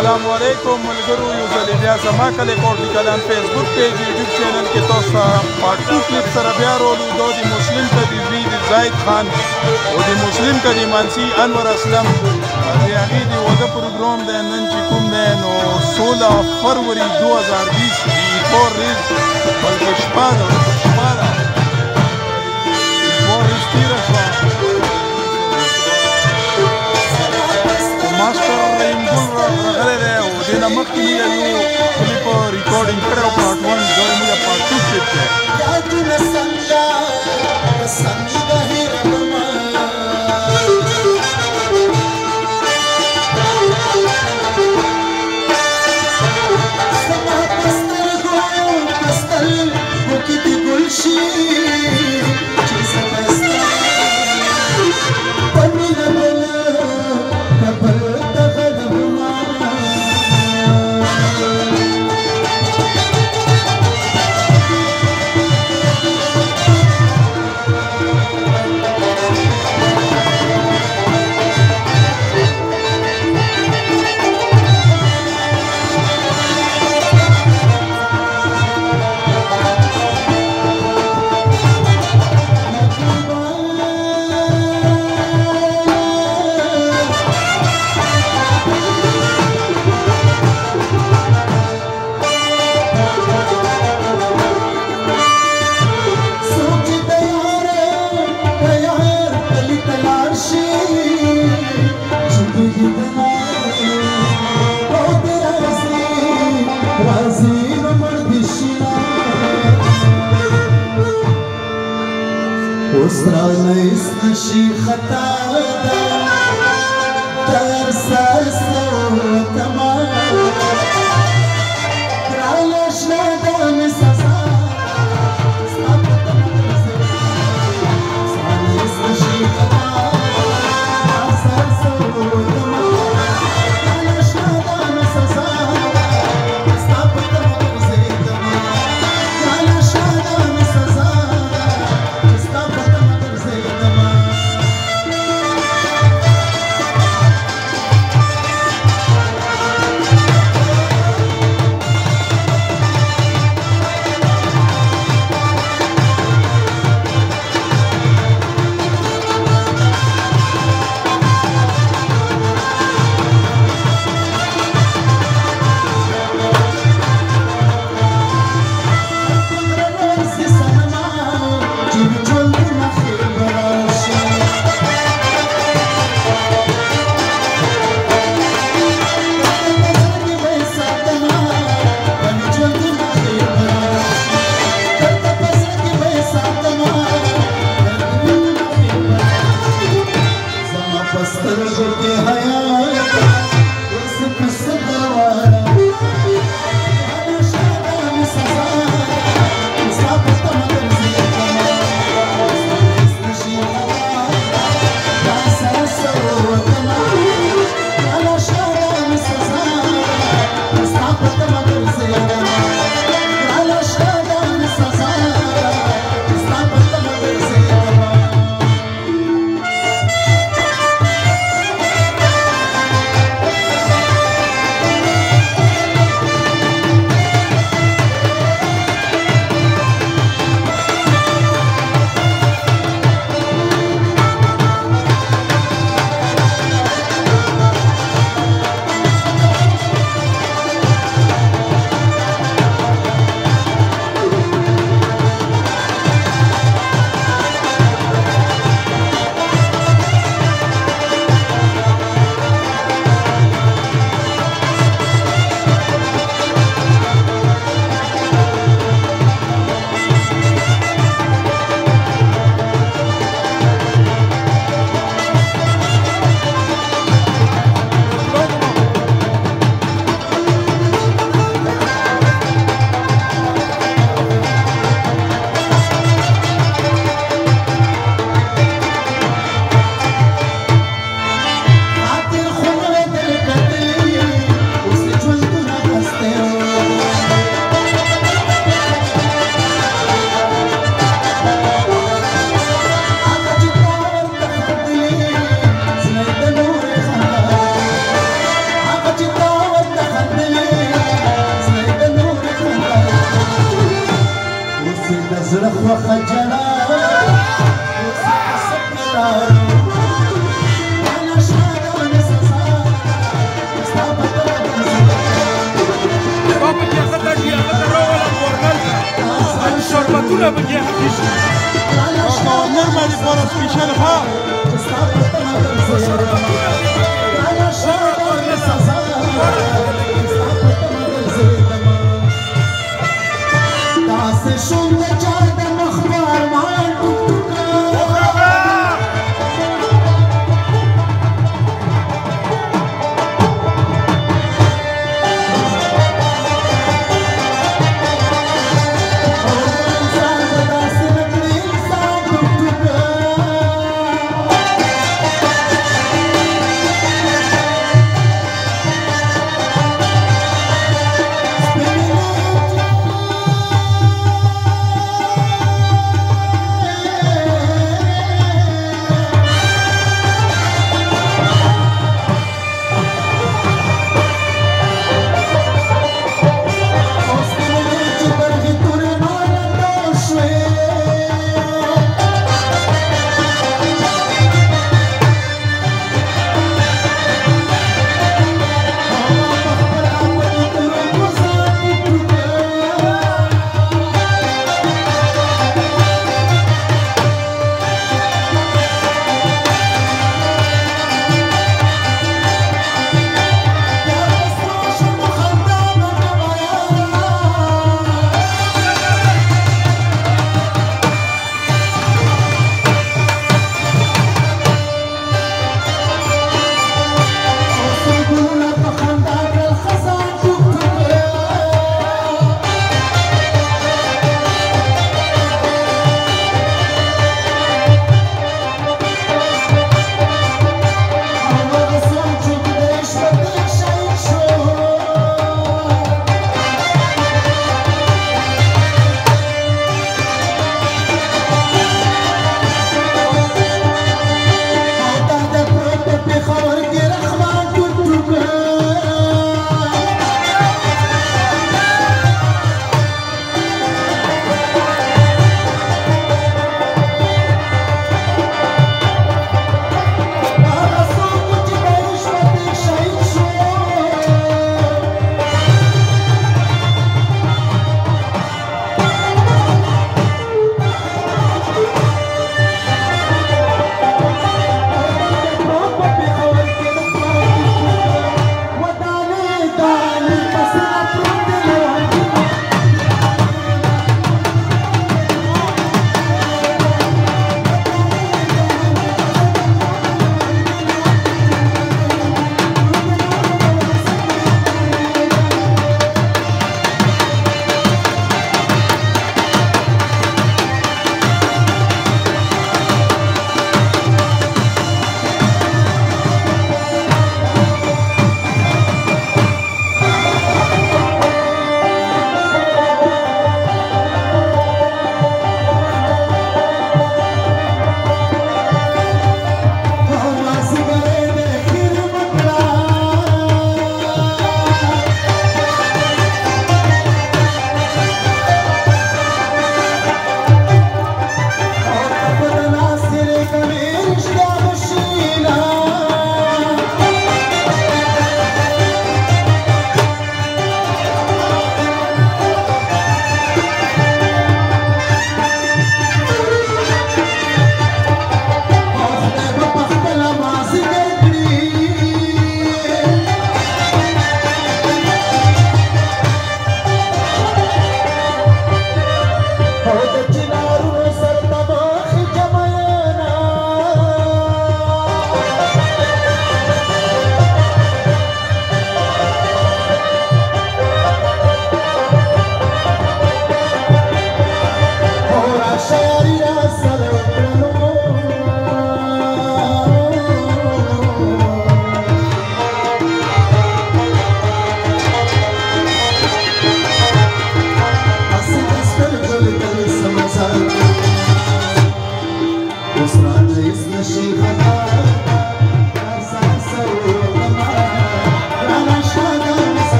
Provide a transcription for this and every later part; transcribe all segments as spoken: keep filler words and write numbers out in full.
السلام علیکم ملګرو، یو ځل بیا زما کلی کوټ کلان فیسبوک پیج یوټیوب چینل کې تاسو ته پارت ټو کلیپ سره بیا رولو. دا د مسلم کدي د زاید خان او د مسلم کدي مانسی انور اسلم د هغې د واده پروګرام دی نن چې کوم دی نو سولہ فروری دو هزار بیس د ایټوار ریز بلکې شپه ده شپه ده ایټوار ریز تېره شوه. ماسټر رحیم ګل راغلی دی او دې نه مخکې موږ یو کلیپ ریکارډینګ کړی او پارټ ون دا زموږ پارټ ټو کلیپ دی. اسرانه اسنشي خطا ده ترسا سوتما رالش نادا مساسا اسرانه اسنشي خطا ترسا سوتما رالش نادا مساسا خوخه جړا شربتونه پکې اخیستي گورنر باندې پر سپیشل ها داسې شونډه چا د مخ په ارمان ټوکټوکه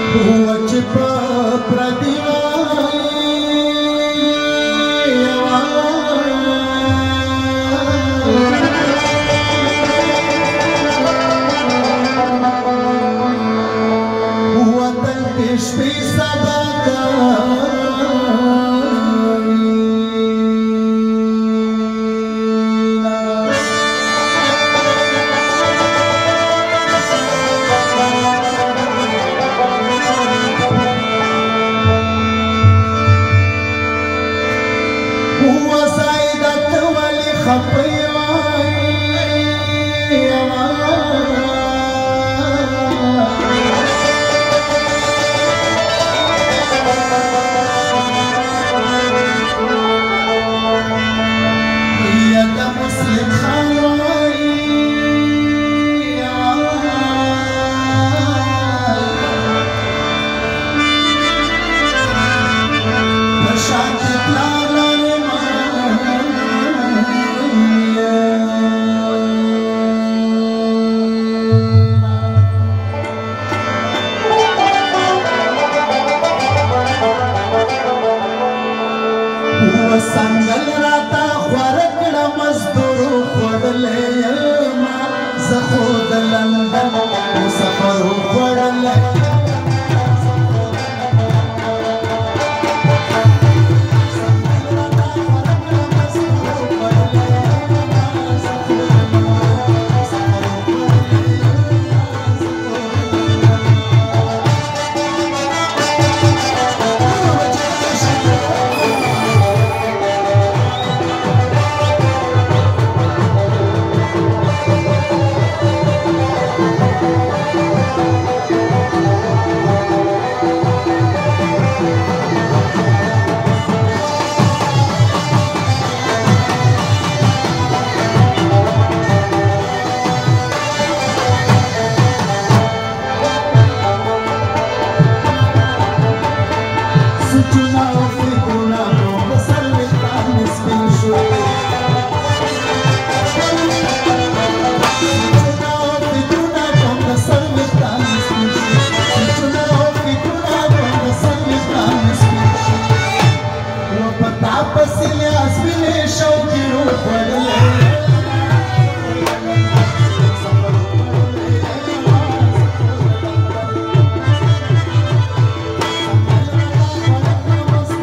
Vamos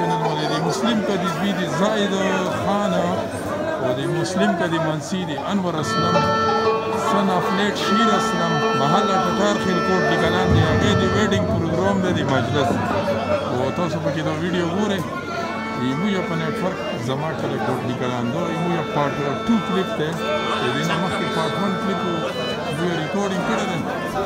چینل باندې د مسلم کدی د زاید خان او د مسلم کدی منسی د انور اسلم سن اف لیټ شیر اسلم محل ټټار خیل کوټ د کلان دی هغه د ویډینګ پروګرام دی د مجلس او تاسو په کې دا ویډیو ګورئ ایمو یا په نیټورک زما کله کوټ د کلان دو ایمو یا پارت ټو کلیپ دی د دې نه مخکې پارت ون کلیپ وی ریکارډینګ کړی دی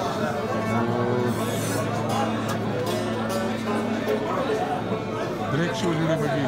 بریک شو جوړه بږي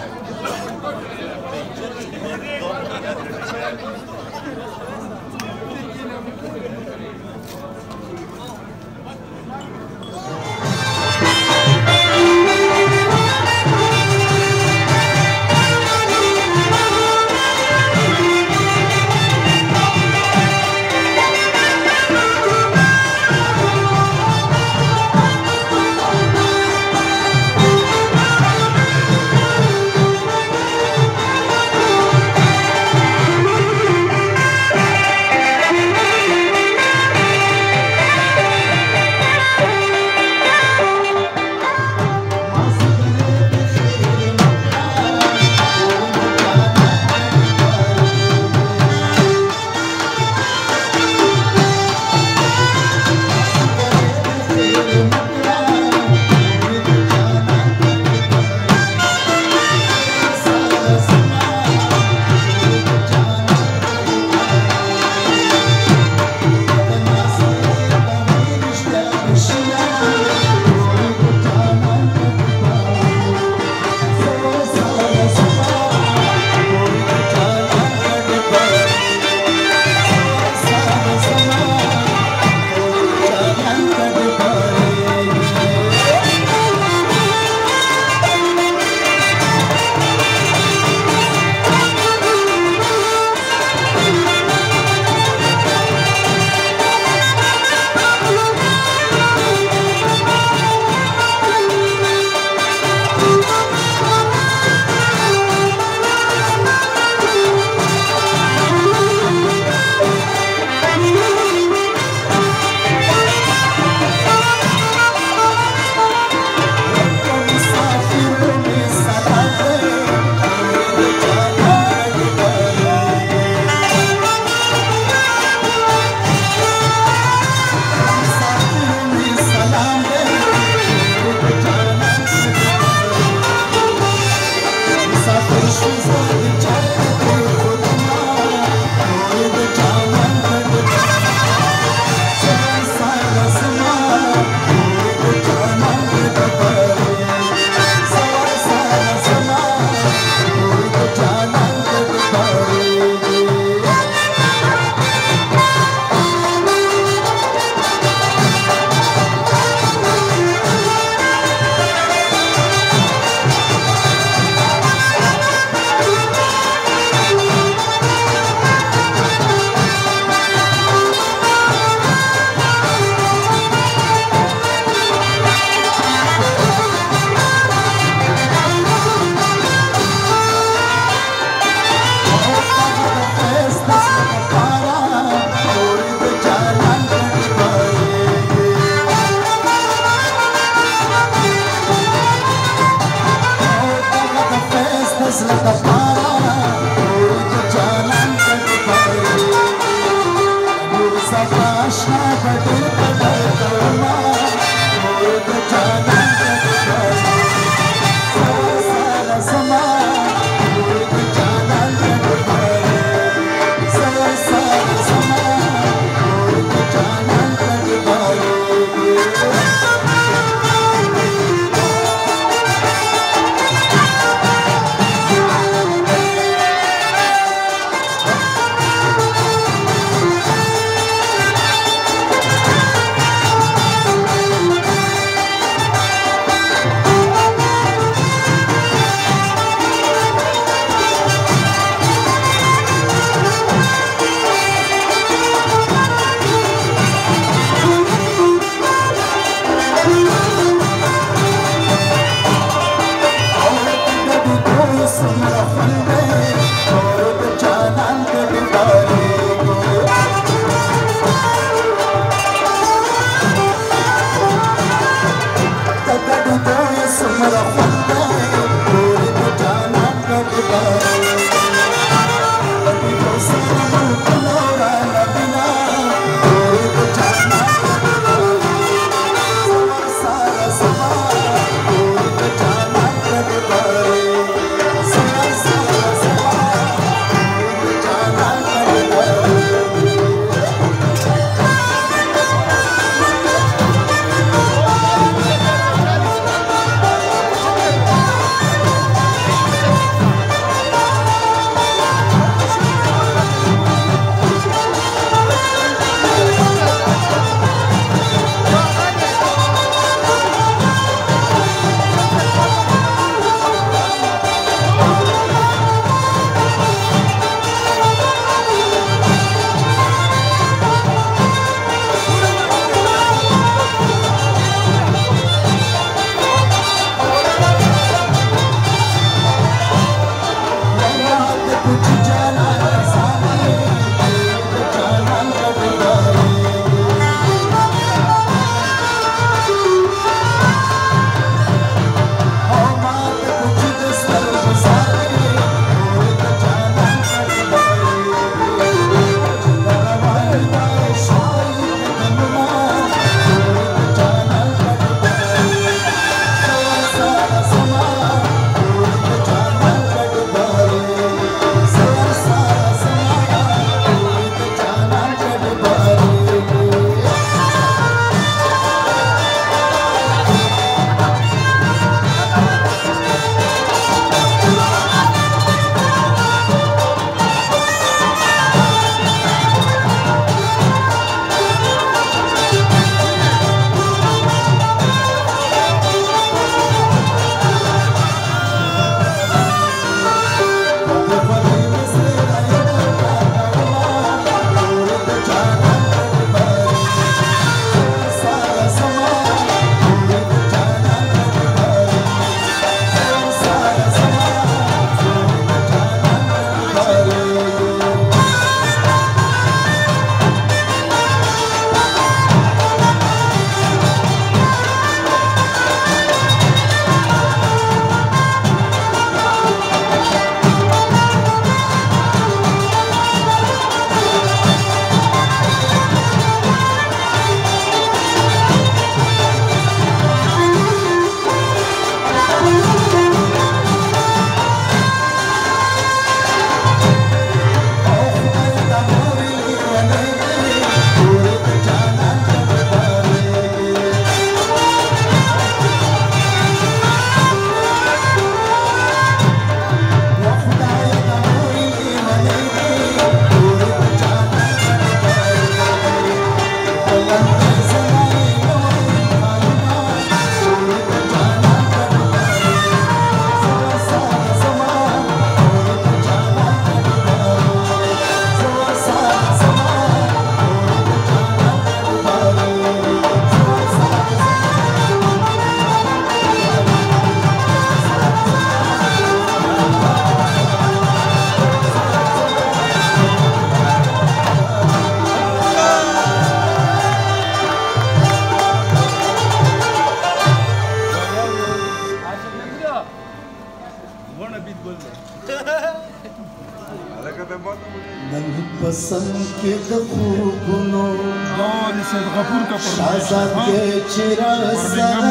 نن پسند کې د خوبونو دا د سید غفور کا فرمایش شازاد کې چیرې سره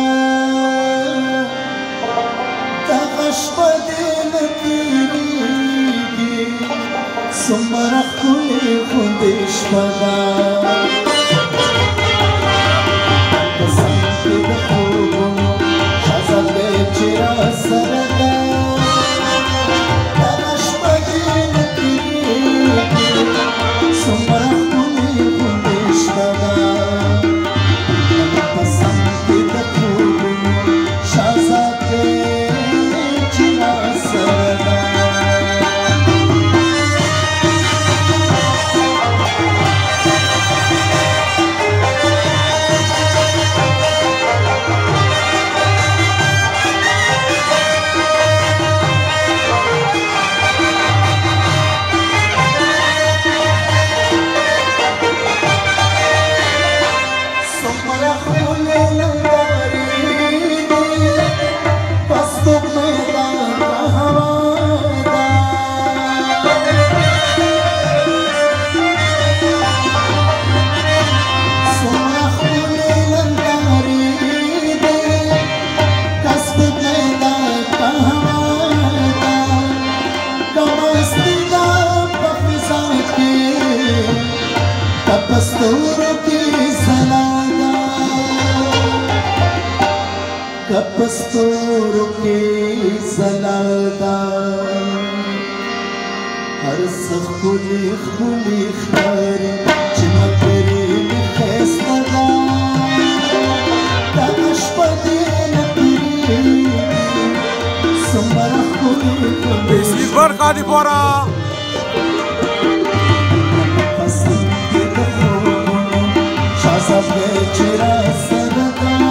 دا غشپه دې نکېږي څومره ښکلې خوندې شپه ده پسند کې د خوبونو شازاد کې چیرې سره کپستورو کې زلادا هر سخولي خولي خاري چې مکرې می خسته دا داش پدې نکري سمره خولي خولي سلیپر قادی پورا پسند کې د خوبونو شازاد کې چیرې سره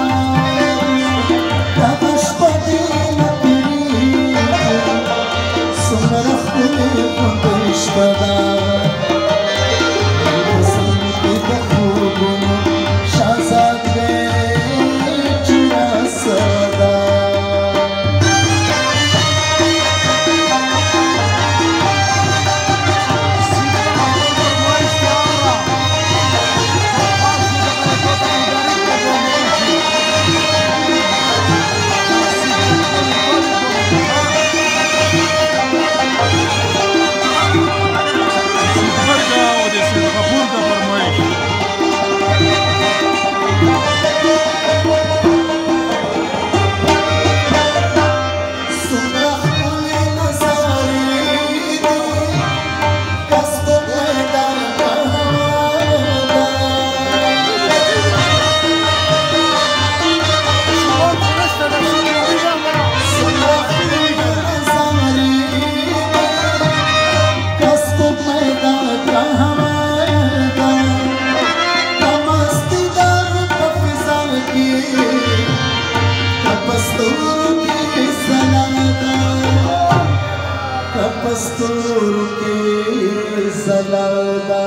کپستورو کې زلادا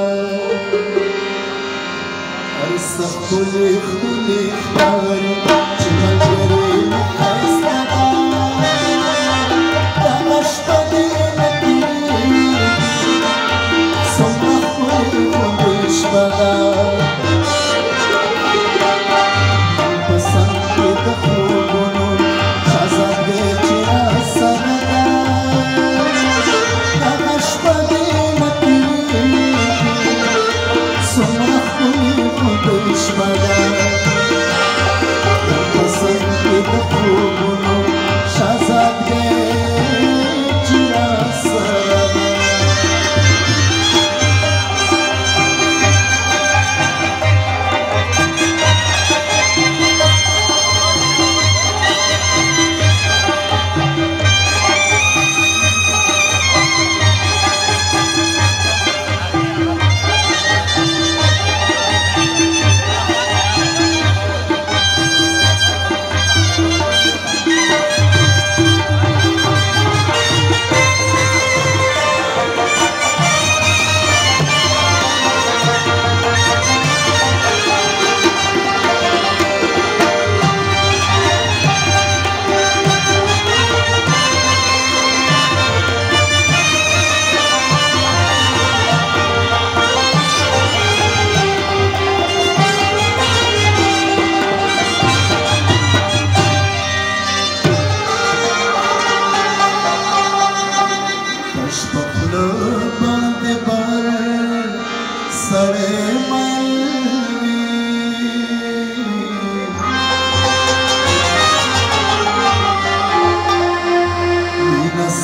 هر سخولي خولي خاري چې ملګرې می خسته دا شپه دې نکېږي څومره ښکلې خوندې شپه ده پسند کې د خوبونو شازاد کې چې راسره Summa khuli khudi shmada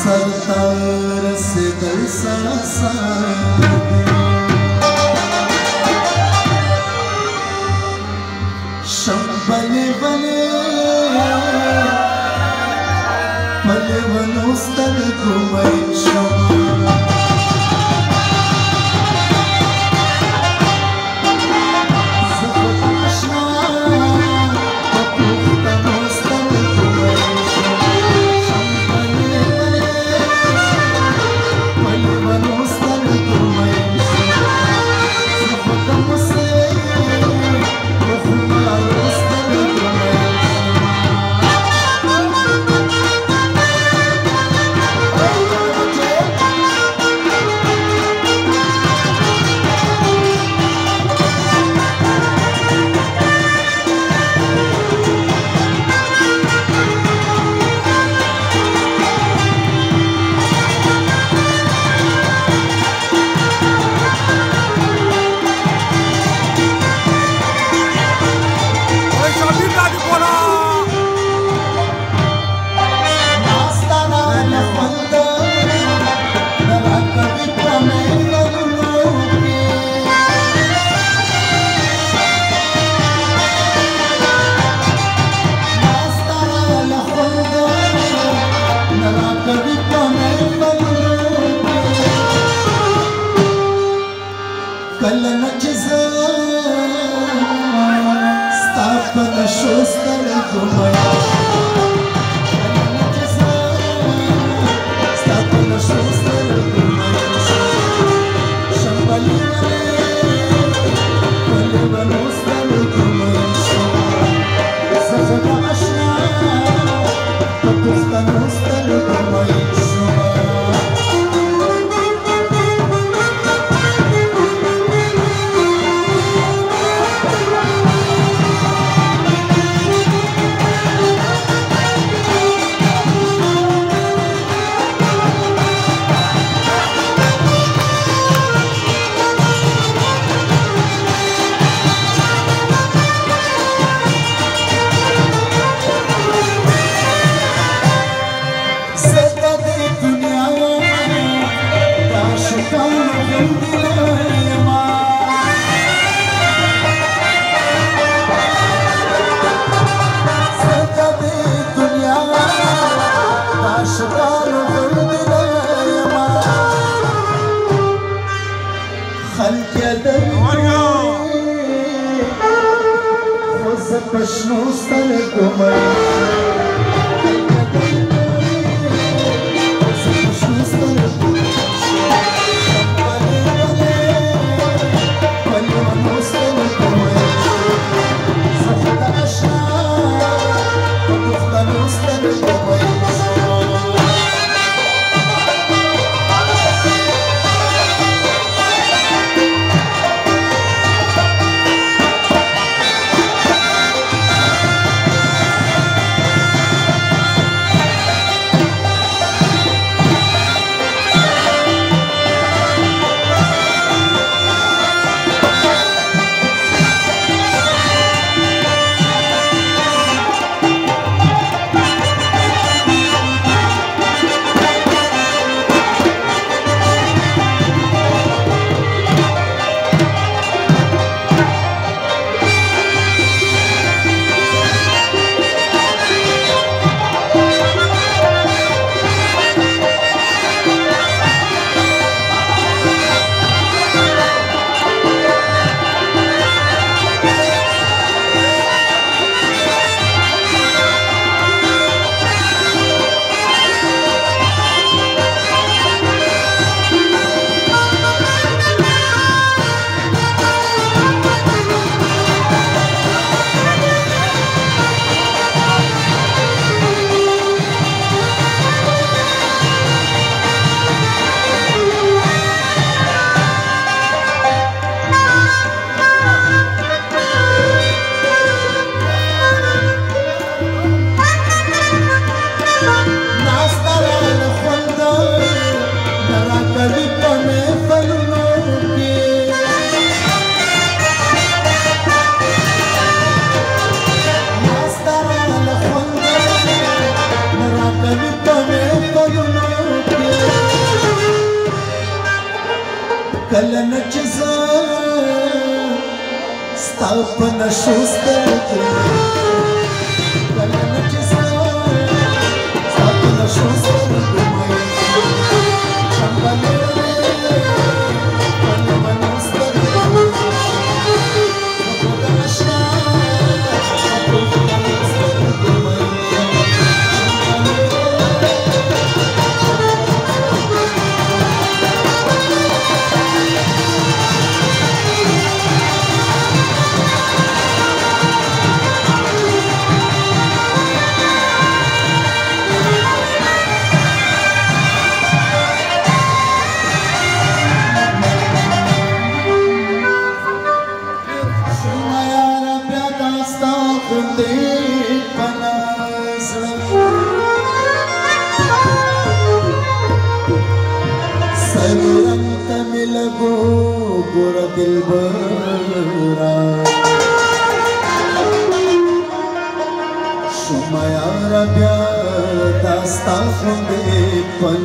सरतार से दल सा शंबले बने पले वनोस्तर घुमई کله نه چې زه ستا په نشو سترګو کله نه چې زه ستا په نشو سترګو مین شم چمبلې په لمنو سترګو په خدا اشنا په لمنو سترګو مین दिलबरा शुमा यारा ब्या दास्ता खुंदे पन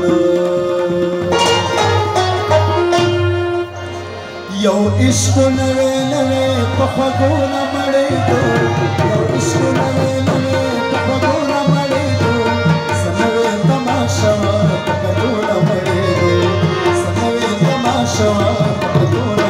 यो इश्क नवे नवे पखगो न मड़े दो यो इश्क नवे नवे पखगो न मड़े दो सनवे तमाशा पखगो न मड़े दो सनवे तमाशा पखगो न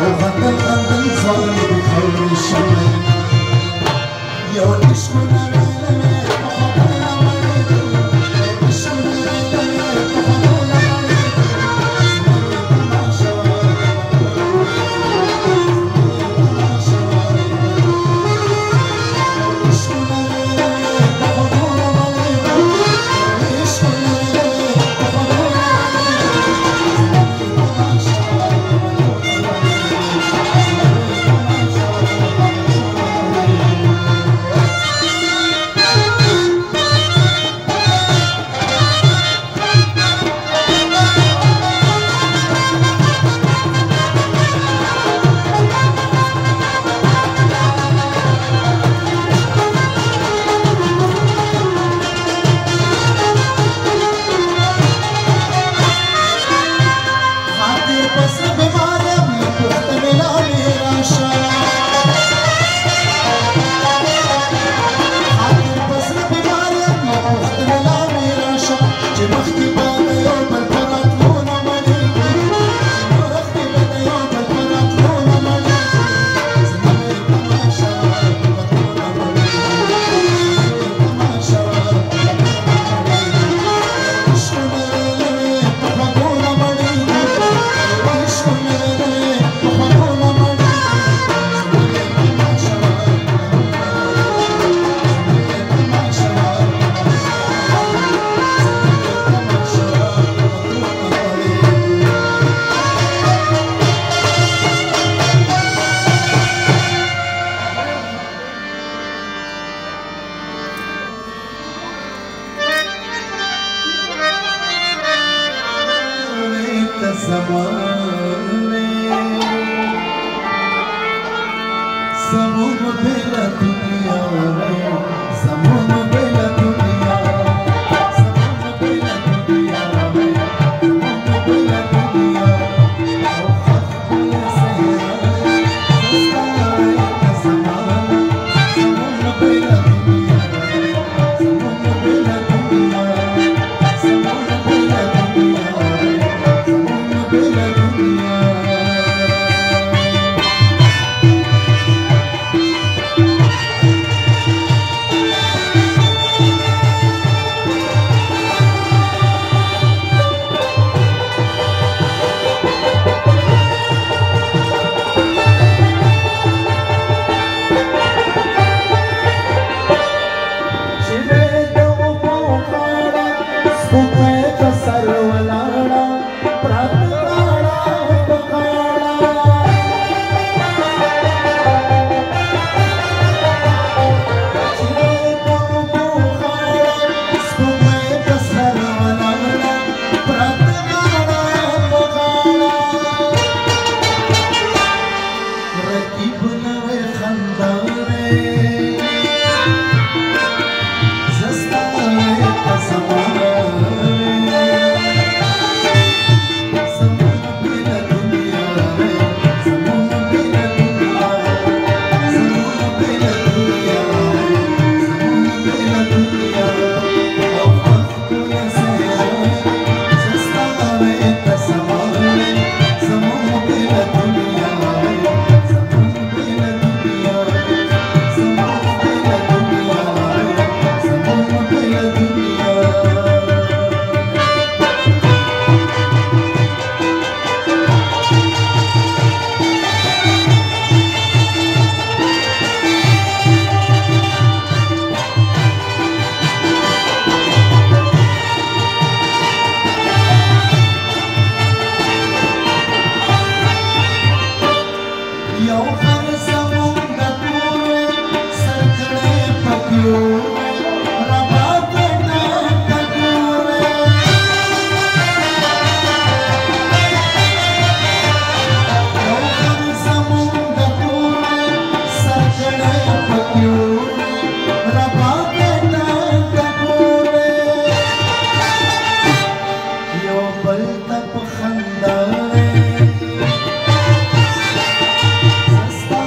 Stop.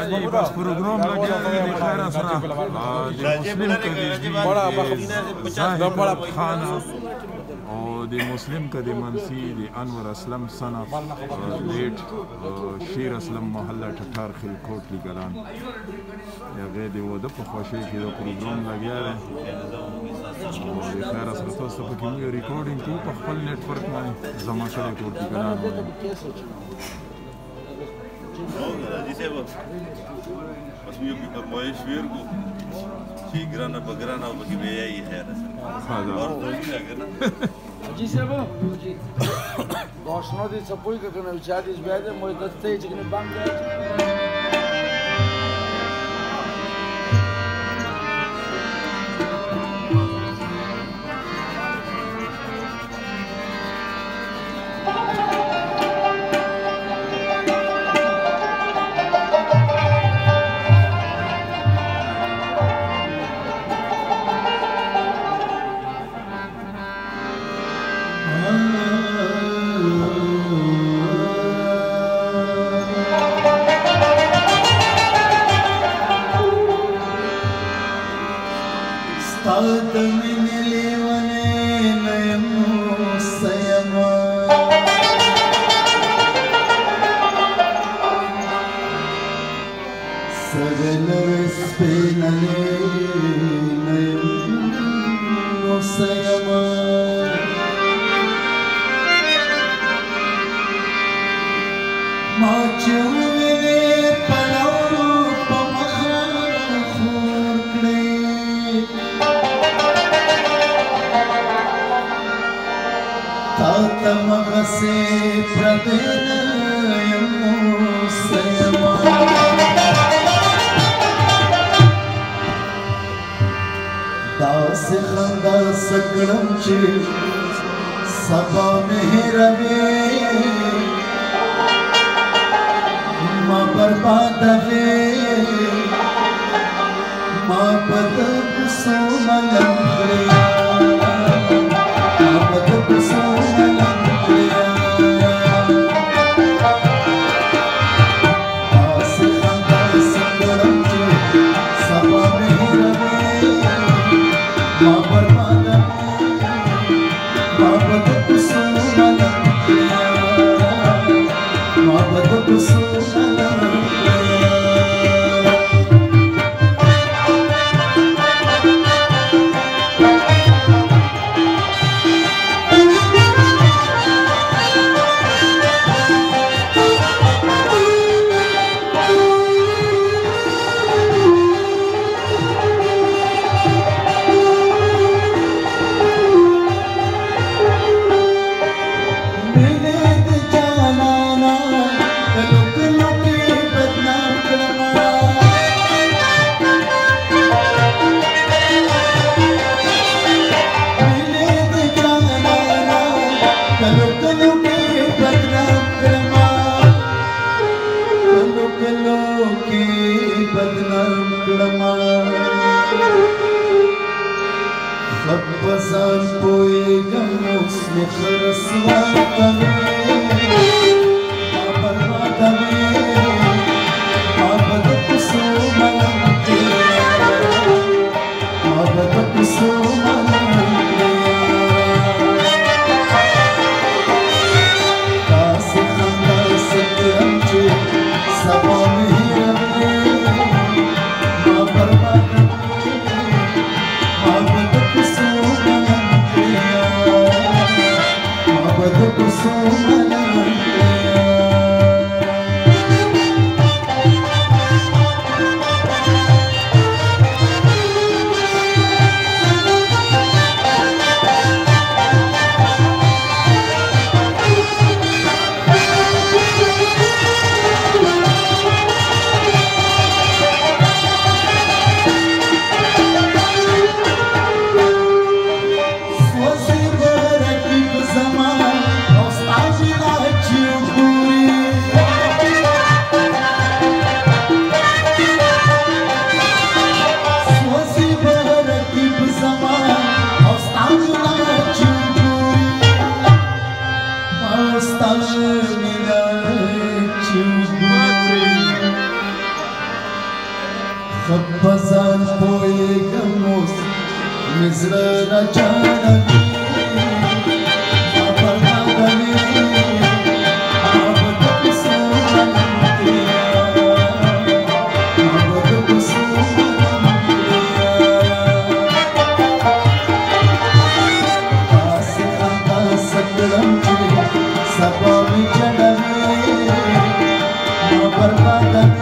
حاجی بس پروگرام لگیا دی د خیر سره د مسلم کدی زاهد خان او د مسلم کدی منسی د انور اسلم صنف لیٹ شیر اسلم محله ټټار خل کوټ لګلان یا غیر دی و د په خوشی کې د پروګرام لګیا دی او د خیر سره تاسو په کې ریکارډینګ کوو په خپل نیټ ورک باندې زما سره کوټ لګلان Dice vos, pues yo que por mover virgo, si grana por grana o porque veía y era. Ahora no es grana. Dice vos, gosto não de apoio que eu não já diz bem, mas da stage que no banco. So خبزان پوهېږم اوس مې زړه راچاړوي ما بربادوي ما به د کوڅو غنم کړي ما به د کوڅو غنم کړي داسې همداسې کړم چې سبا مې جوړوي ما بربادوي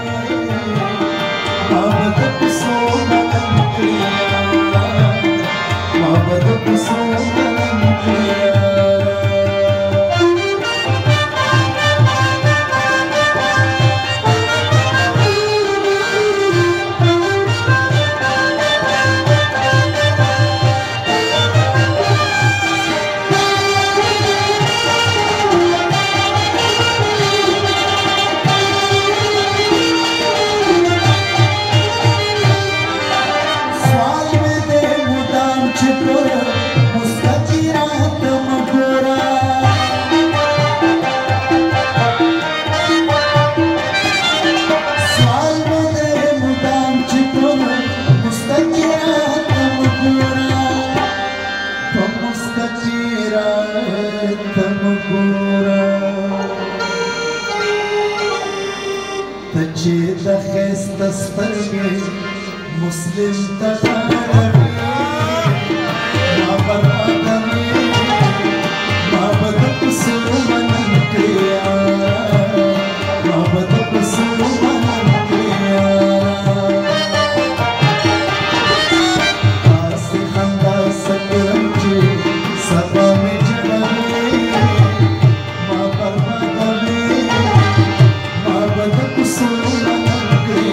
مسلم تغاړوي ما بربادوي ما به د کوڅو غنم کړي ما به د کوڅو غنم کړي داسې همداسې کړم چې سبا مې جوړوي ما بربادوي ما به د کوڅو غنم کړي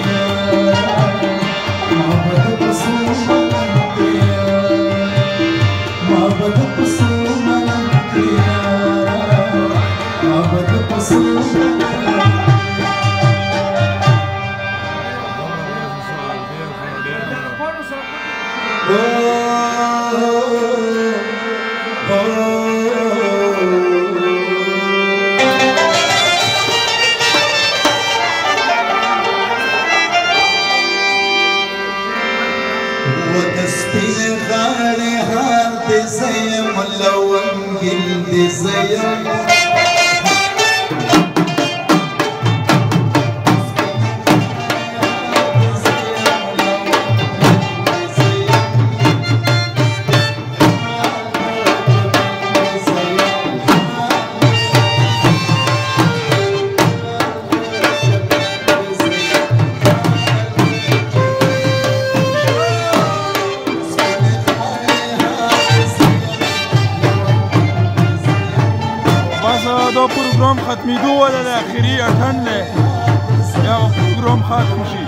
دا پروگرام ختمیدو ولی اخیری اتن نه یا پروگرام ختم شي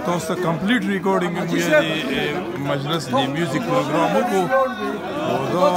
تاسو ته کمپلیټ ریکارډینګ مو د مجلس د میوزیک پروګرام وکړو او دا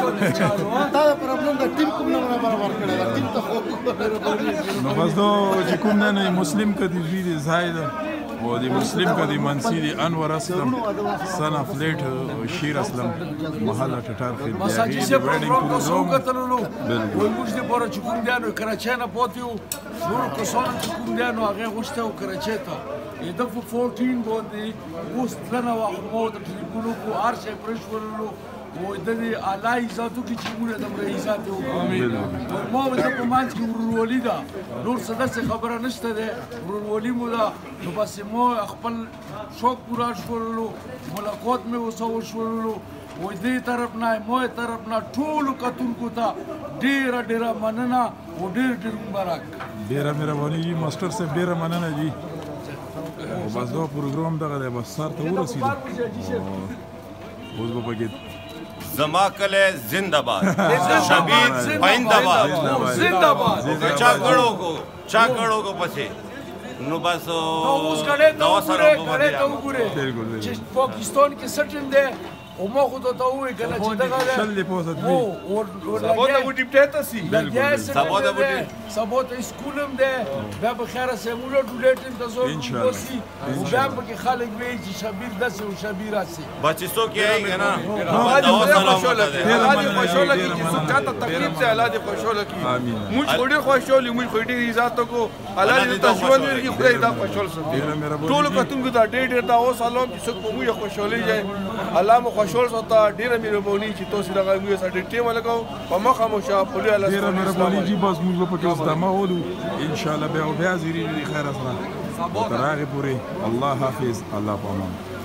دا پرابلم د ټیم کوم نه برابر کړی دا ټیم ته خو نو بس دا چې کوم نه مسلم کدي وی زاید او د مسلم کدي منسی د انور اسلم سن اف لیټ شیر اسلم محله ټټار خدای مساجي سے پروګرام کو سو کتللو وای موږ د پوره چې کوم دیانو کراچۍ نه پوتیو نور کسان چې کوم دیانو هغه غوښته او کراچۍ ته د چودہ باندې اوس تلنه واخمو د ټلیفونو کو ارشه پرشورلو و د دې اعلی ذاتو کې چې موږ د رئیسات وکړو ما د کومانس کې ورولې دا نور څه د خبره نشته ده ورولې مو دا نو بس مو خپل شوق پورا شورلو ملاقات مې وسو شورلو و دې طرف نه مو طرف نه ټول کتونکو ته ډیر ډیر مننه او ډیر ډیر مبارک ډیر مهرباني ماستر صاحب ډیر مننه جی او بس دا پروګرام دغه دی بس سر ته ورسېدو اوس به پکې زما کله زنده باد شبیر پاینده باد زنده باد چا کړو کو چا کړو کو پسې نو بس اوس کړه ته وګوره کړه ته وګوره چې پاکستان کې سټل دی او ما خو ته وایي کنه چې دغه شل پوسه دی او سبا ته وډی پټه سي سبا ته وډی سبا ته سکولم دی بیا به خیره سمولو ډولټین ته زور وسی او بیا به خلک وی چې شبیر داسې او شبیر راسي بچی سو کې آئے کنه خوشاله کی الله خوشاله کی چې څوک ته تکلیف سے الله دې خوشاله کی موږ خوري خوشاله موږ خوري عزت کو الله دې تاسو ورکی خدای دا خوشاله سي ټول کتونکو دا ډېر ډېر دا او سلام چې څوک مو خوشاله جاي الله مو خوشاله ستا ډیره مهرباني چې تاسو دغه موږ سره ټیم لګاو په مخه مو شاه په الله ډیره مهرباني جی بس موږ په اوس دمه ولو ان شاء الله به او بیا زیری خیر سره تر هغه پورې الله حافظ الله پامان